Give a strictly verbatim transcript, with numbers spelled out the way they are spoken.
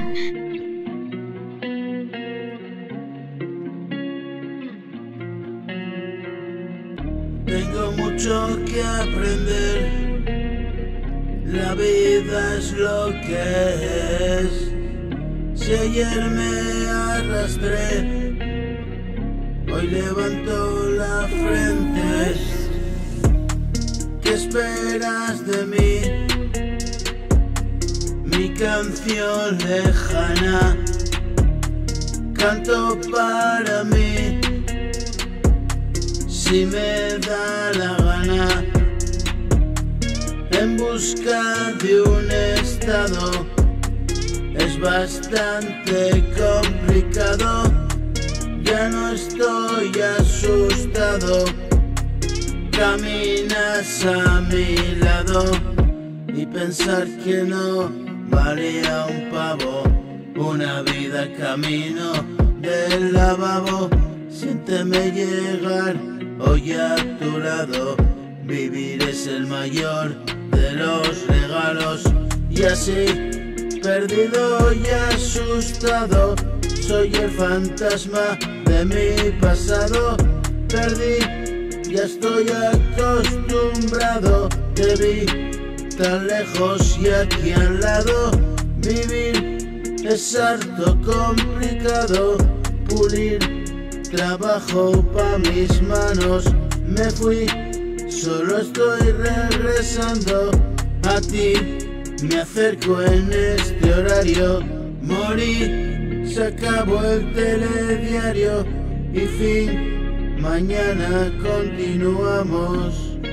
Tengo mucho que aprender, la vida es lo que es. Si ayer me arrastré, hoy levanto la frente. ¿Qué esperas de mí? Mi canción lejana, canto para mí. Si me da la gana, en busca de un estado, es bastante complicado. Ya no estoy asustado, caminas a mi lado y pensar que no valía un pavo, una vida camino del lavabo. Siénteme llegar hoy a tu lado, vivir es el mayor de los regalos. Y así, perdido y asustado, soy el fantasma de mi pasado. Perdí, ya estoy acostumbrado, te vi tan lejos y aquí al lado. Vivir es harto complicado, pulir trabajo pa' mis manos. Me fui, solo estoy regresando a ti. Me acerco en este horario, morí, se acabó el telediario y fin, mañana continuamos.